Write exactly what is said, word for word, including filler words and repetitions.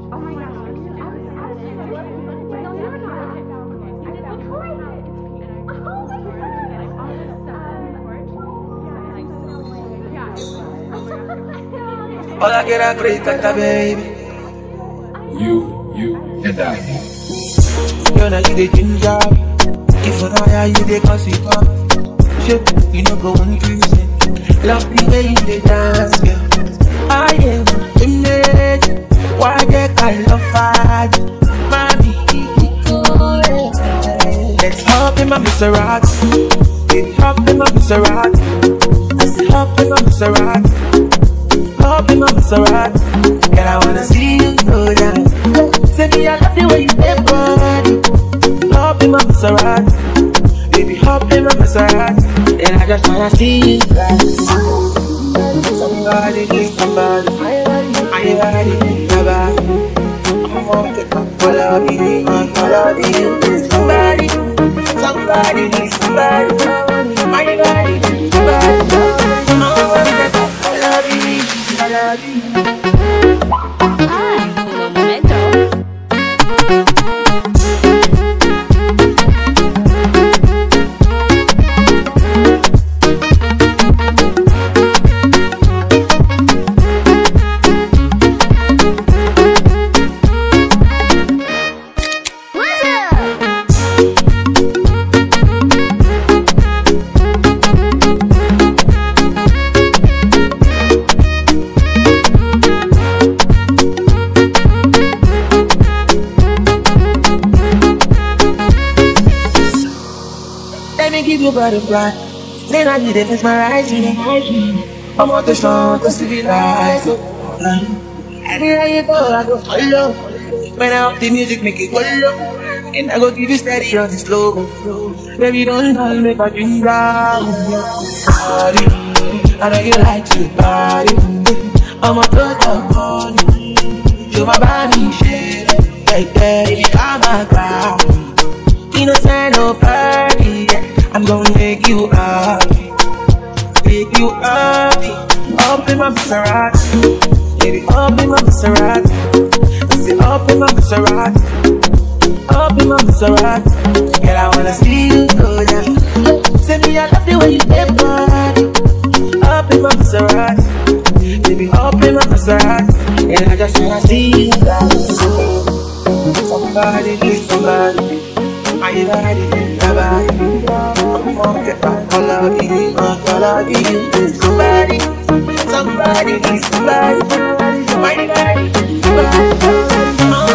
All I get a great cut, baby. You, you, and I. You know you the ginger. If you know how you the cause it up. Shit, you know go on cruising. Love the way you the dance, girl. I am image. Why they call love fight? Mommy, let's hop in my Maserati. Let's hop in my Maserati. I say hop in my Maserati. Hop in my Maserati. Girl, I wanna see you go down. Say me I love the way you step body. Hop in my Maserati. Baby, hop in my Maserati. And I just wanna see you go. Somebody needs somebody. I ain't ready, nobody. I'm gonna get my follow me, my follow me. Somebody, somebody needs somebody. I ain't ready, nobody. I'm gonna get my follow me, follow me. Give you butterfly, then I need it mesmerize you. I'm on the strong to civilize. Anywhere you go, I go follow. When I up the music, make it go low. And I go give you steady on the slow. Baby, don't call me for drink down. Body, I know you like to body. I'm a total body. You my body, shit. Like that, baby, I'm a clown. Innocent, no party. I'm gonna make you happy, make you happy. Up in my Maserati, baby, up in my Maserati. I say up in my Maserati, up in my Maserati. Girl, I wanna see you go down. Say me I love the way you step body. Up in my Maserati, baby, up in my Maserati. And I just wanna see you go. Somebody needs somebody. I ain't ready, nobody. I'm gonna get my follow me, my follow me. Somebody, somebody, somebody. I ain't ready, nobody.